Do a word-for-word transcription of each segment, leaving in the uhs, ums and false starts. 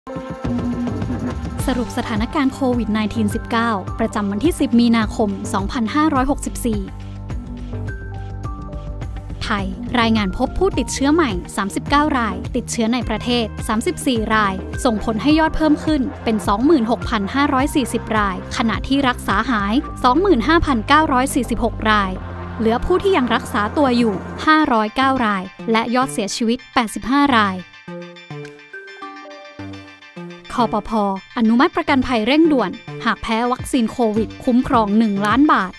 สรุปสถานการณ์โควิด สิบเก้า สิบเก้า ประจำวันที่ สิบ มีนาคม สองพันห้าร้อยหกสิบสี่ ไทย รายงานพบผู้ติดเชื้อใหม่ สามสิบเก้า ราย ติดเชื้อในประเทศ สามสิบสี่ ราย ส่งผลให้ยอดเพิ่มขึ้นเป็น สองหมื่นหกพันห้าร้อยสี่สิบ ราย ขณะที่รักษาหาย สองหมื่นห้าพันเก้าร้อยสี่สิบหก ราย เหลือผู้ที่ยังรักษาตัวอยู่ ห้าร้อยเก้า ราย และยอดเสียชีวิต แปดสิบห้า รายคปภ.อนุมัติประกันภัยเร่งด่วนหากแพ้วัคซีนโควิดคุ้มครองหนึ่งล้านบาท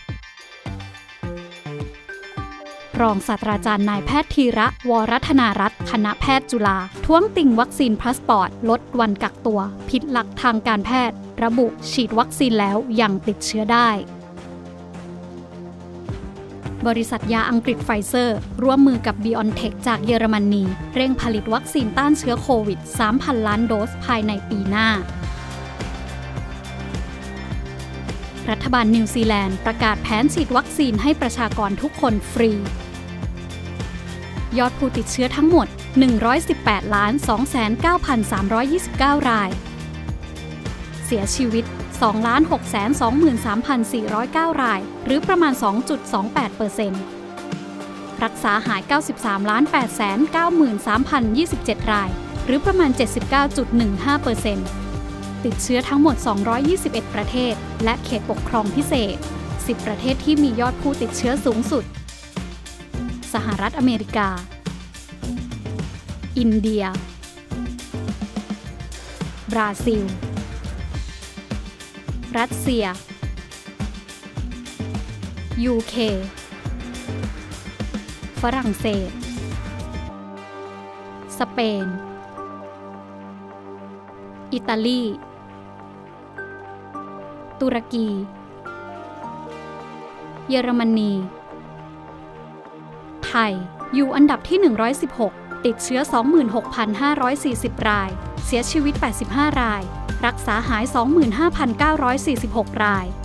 รองศาสตราจารย์นายแพทย์ธีระวรัฒนารัตน์คณะแพทย์จุฬาท้วงติ่งวัคซีนพาสปอร์ตลดวันกักตัวผิดหลักทางการแพทย์ระบุฉีดวัคซีนแล้วยังติดเชื้อได้บริษัทยาอังกฤษไฟเซอร์ร่วมมือกับ BioNTech จากเยอรมนีเร่งผลิตวัคซีนต้านเชื้อโควิด สามพัน ล้านโดสภายในปีหน้ารัฐบาลนิวซีแลนด์ประกาศแผนฉีดวัคซีนให้ประชากรทุกคนฟรียอดผู้ติดเชื้อทั้งหมด หนึ่งร้อยสิบแปดล้านสองแสนเก้าพันสามร้อยยี่สิบเก้า รายเสียชีวิต สองล้านหกแสนสองหมื่นสามพันสี่ร้อยเก้า รายหรือประมาณ สองจุดสองแปดเปอร์เซ็นต์ รักษาหาย เก้าสิบสามล้านแปดแสนเก้าหมื่นสามพันยี่สิบเจ็ด รายหรือประมาณ เจ็ดสิบเก้าจุดหนึ่งห้าเปอร์เซ็นต์ ติดเชื้อทั้งหมด สองร้อยยี่สิบเอ็ด ประเทศและเขตปกครองพิเศษ สิบ ประเทศที่มียอดผู้ติดเชื้อสูงสุดสหรัฐอเมริกาอินเดียบราซิลรัสเซีย ยู เค ฝรั่งเศส สเปน อิตาลี ตุรกี เยอรมนี ไทย อยู่อันดับที่ หนึ่งร้อยสิบหก ติดเชื้อ สองหมื่นหกพันห้าร้อยสี่สิบ ราย เสียชีวิต แปดสิบห้า รายรักษาหาย สองหมื่นห้าพันเก้าร้อยสี่สิบหก ราย